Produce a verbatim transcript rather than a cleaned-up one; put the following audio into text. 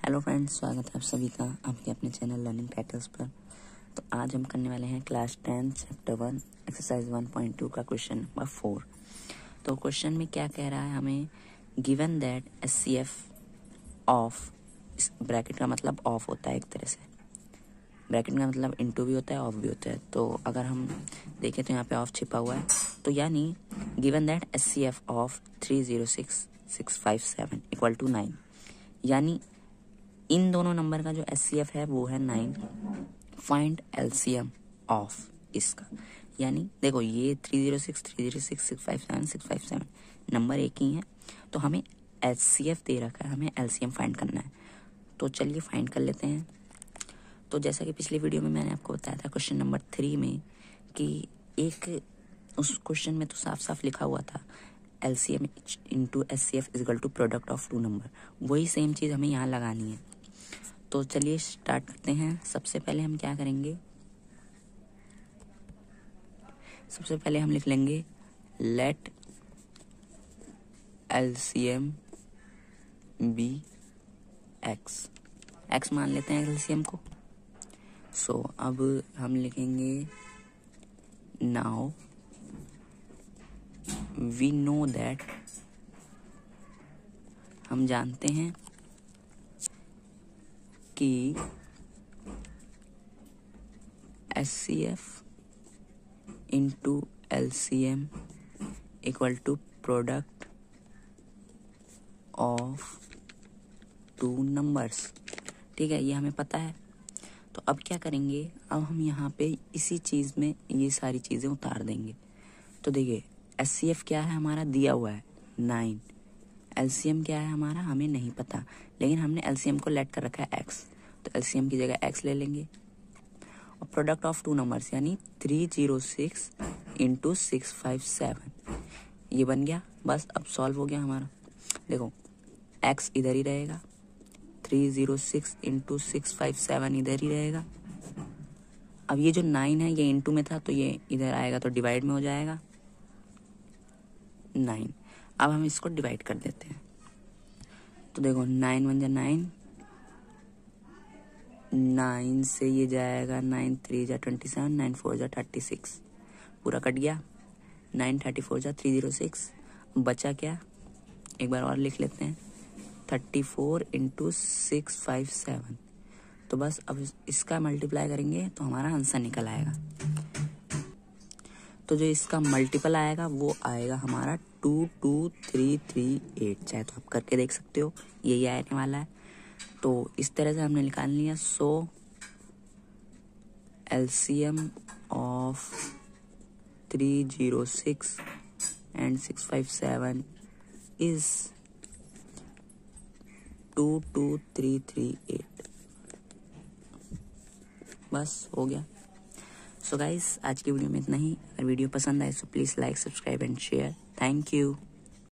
Hello friends, स्वागत है आप सभी का आपके अपने चैनल लर्निंग टाइटल्स पर। तो आज हम करने वाले हैं class ten chapter one exercise one point two का क्वेश्चन नंबर फोर। तो क्वेश्चन में क्या कह रहा है हमें, given that S C F of, इस ब्रैकेट का मतलब ऑफ होता है एक तरह से, ब्रैकेट का मतलब इनटू भी होता है ऑफ भी होता है। तो अगर हम देखें तो यहाँ पे ऑफ छिपा हुआ है, तो यानी given that S C F of three zero six six five seven equal to nine, यानी इन दोनों नंबर का जो एस सी एफ है वो है nine. Find L C M of इसका, यानी देखो ये three zero six three zero six six five seven six five seven number एक ही है, तो हमें एच सी एफ दे रखा है, हमें एल सी एम फाइंड करना है। तो चलिए फाइंड कर लेते हैं। तो जैसा कि पिछली वीडियो में मैंने आपको बताया था क्वेश्चन नंबर थ्री में कि एक उस क्वेश्चन में तो साफ साफ लिखा हुआ था L C M into S C F equal to product of two number, वही सेम चीज़ हमें यहाँ लगानी है। तो चलिए स्टार्ट करते हैं। सबसे पहले हम क्या करेंगे, सबसे पहले हम लिख लेंगे let L C M be X, X मान लेते हैं एल सी एम को। सो so, अब हम लिखेंगे नाउ वी नो दैट, हम जानते हैं कि S C F into L C M equal to product of two numbers. ठीक है, ये हमें पता है। तो अब क्या करेंगे, अब हम यहाँ पे इसी चीज़ में ये सारी चीज़ें उतार देंगे। तो देखिए एस सी एफ क्या है हमारा, दिया हुआ है नाइन। एल सी एम क्या है हमारा, हमें नहीं पता, लेकिन हमने एल सी एम को लेट कर रखा है एक्स, तो एल सी एम की जगह एक्स ले लेंगे। और प्रोडक्ट ऑफ टू नंबर्स यानी three zero six into six five seven, ये बन गया। बस अब सॉल्व हो गया हमारा। देखो एक्स इधर ही रहेगा, three zero six into six five seven इधर ही रहेगा। अब ये जो नाइन है ये इंटू में था, तो ये इधर आएगा तो डिवाइड में हो जाएगा नाइन। अब हम इसको डिवाइड कर देते हैं। तो देखो नाइन वन जा नाइन, नाइन से ये जाएगा नाइन थ्री जा ट्वेंटी सेवन, नाइन फोर जा थर्टी सिक्स, पूरा कट गया। नाइन थर्टी फोर जा थ्री जीरो सिक्स, बचा क्या, एक बार और लिख लेते हैं, thirty four into six five seven. तो बस अब इसका मल्टीप्लाई करेंगे तो हमारा आंसर निकल आएगा। तो जो इसका मल्टीपल आएगा वो आएगा हमारा two two three three eight, चाहे तो आप करके देख सकते हो, यही आने वाला है। तो इस तरह से हमने निकाल लिया। So L C M of three zero six and six five seven is two two three three eight. बस हो गया। सो गाइस, आज की वीडियो में इतना ही। अगर वीडियो पसंद आए तो please like, subscribe and share. Thank you.